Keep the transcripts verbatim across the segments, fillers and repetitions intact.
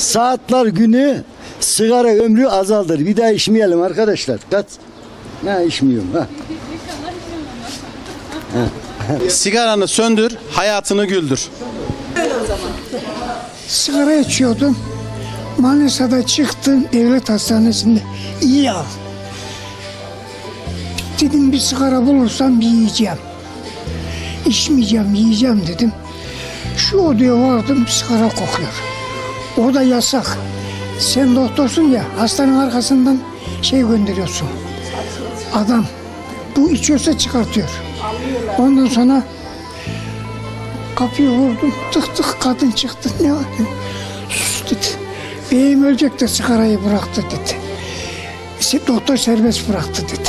Saatler günü sigara ömrü azaldır. Bir daha içmeyelim arkadaşlar. Kaç? Ne içmiyorum ha. Sigaranı söndür, hayatını güldür. Sigara içiyordum. Manisa'da çıktım devlet hastanesinde. İyi al. Dedim bir sigara bulursam bir yiyeceğim. İçmeyeceğim, yiyeceğim dedim. Şu odaya vardım, sigara kokuyor. O da yasak. Sen doktorsun ya, hastanın arkasından şey gönderiyorsun. Adam bu içiyorsa çıkartıyor. Ondan sonra kapıyı vurdum, tık tık kadın çıktı. Ne var? Sus dedi. Beyim ölecek de sigarayı bıraktı dedi. İşte doktor serbest bıraktı dedi.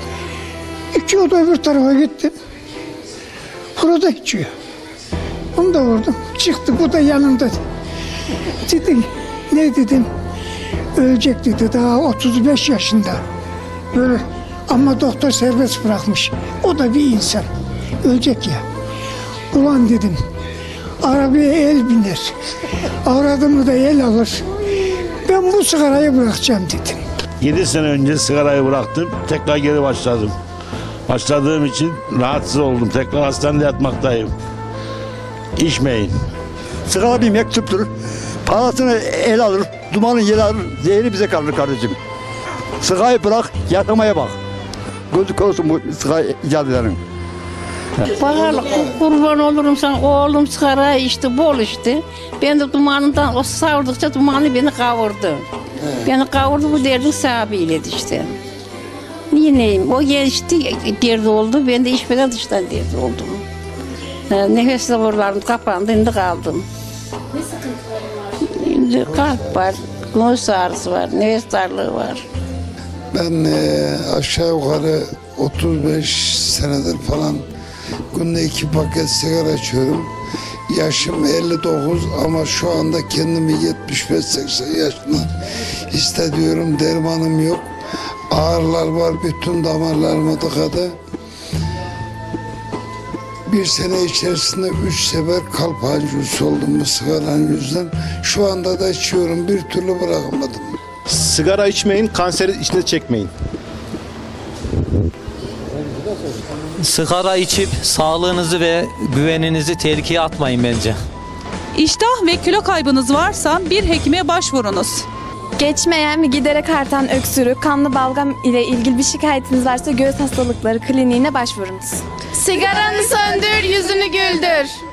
İki oda öbür tarafa gittim. Burada içiyor. Onu da vurdum. Çıktı, bu da yanımda. Dedim, ne dedim? Ölecek dedi, daha otuz beş yaşında. Böyle ama doktor serbest bırakmış. O da bir insan. Ölecek ya. Ulan dedim, arabaya el biner. Avradımı da el alır. Ben bu sigarayı bırakacağım dedim. yedi sene önce sigarayı bıraktım. Tekrar geri başladım. Başladığım için rahatsız oldum. Tekrar hastanede yatmaktayım. İçmeyin. Sigara bir mektuptur. Parasını el alır, dumanı yer alır, zehri bize kalır kardeşim. Sigarayı bırak, yaşamaya bak. Gözü korusun bu sigara icat edenin. Bakalım kurban olurum sana, oğlum sigara içti, bol içti. Ben de dumanından, o savurdukça dumanı beni kavurdu. Evet. Beni kavurdu, bu derdin sahibiyle işte. Niye neyim? O geçti, derdi oldu, ben de içmeden dıştan derdi oldum. Nefes damarlarım kapandı, şimdi kaldım. Ne sıkıntıların var? Şimdi kalp var, göğüs ağrısı var, nefes darlığı var. Ben e, aşağı yukarı otuz beş senedir falan günde iki paket sigara içiyorum. Yaşım elli dokuz ama şu anda kendimi yetmiş beş seksen yaşında hissediyorum. Dermanım yok. Ağrılar var, bütün damarlarıma tıkadı. Bir sene içerisinde üç sefer kalp anjiyosu oldum bu sigaranın yüzünden. Şu anda da içiyorum, bir türlü bırakamadım. Sigara içmeyin, kanseri içine çekmeyin. Sigara içip sağlığınızı ve güveninizi tehlikeye atmayın bence. İştah ve kilo kaybınız varsa bir hekime başvurunuz. Geçmeyen ve giderek artan öksürük, kanlı balgam ile ilgili bir şikayetiniz varsa göğüs hastalıkları kliniğine başvurunuz. Sigaranı söndür, yüzünü güldür.